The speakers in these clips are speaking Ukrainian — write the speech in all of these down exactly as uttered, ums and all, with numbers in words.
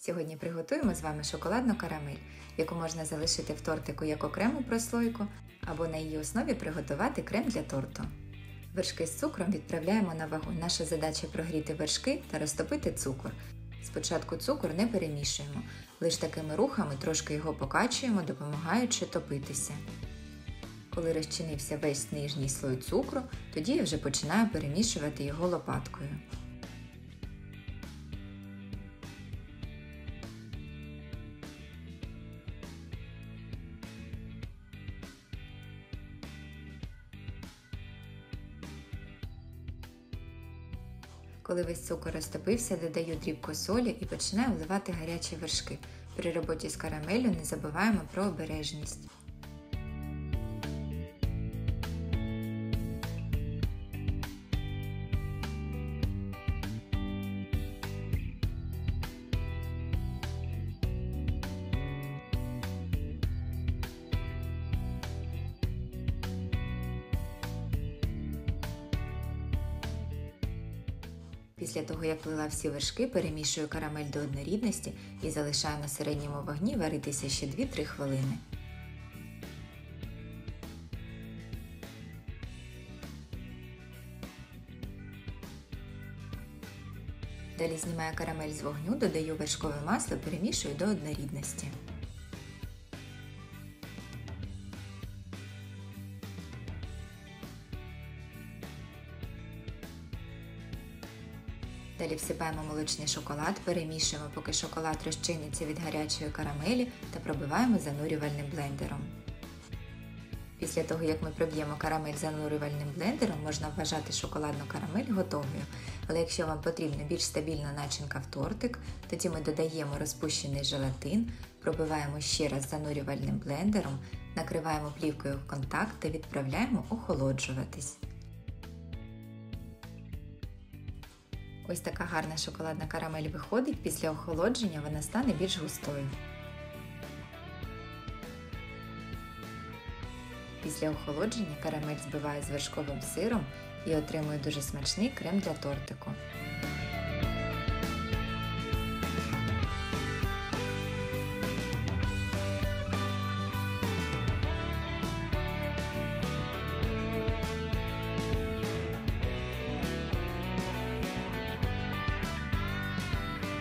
Сьогодні приготуємо з вами шоколадну карамель, яку можна залишити в тортику як окрему прослойку, або на її основі приготувати крем для торту. Вершки з цукром відправляємо на вагу. Наша задача прогріти вершки та розтопити цукор. Спочатку цукор не перемішуємо, лише такими рухами трошки його покачуємо, допомагаючи топитися. Коли розчинився весь нижній слой цукру, тоді я вже починаю перемішувати його лопаткою. Коли весь цукор розтопився, додаю дрібку солі і починаю вливати гарячі вершки. При роботі з карамеллю не забуваємо про обережність. Після того, як влила всі вершки, перемішую карамель до однорідності і залишаю на середньому вогні варитися ще дві-три хвилини. Далі знімаю карамель з вогню, додаю вершкове масло, перемішую до однорідності. Далі всипаємо молочний шоколад, перемішуємо, поки шоколад розчиниться від гарячої карамелі та пробиваємо занурювальним блендером. Після того, як ми проб'ємо карамель занурювальним блендером, можна вважати шоколадну карамель готовою. Але якщо вам потрібна більш стабільна начинка в тортик, тоді ми додаємо розпущений желатин, пробиваємо ще раз занурювальним блендером, накриваємо плівкою в контакт та відправляємо охолоджуватись. Ось така гарна шоколадна карамель виходить, після охолодження вона стане більш густою. Після охолодження карамель збиваю з вершковим сиром і отримую дуже смачний крем для тортику.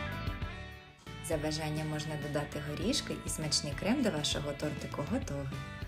За бажанням можна додати горішки, і смачний крем до вашого тортику готовий.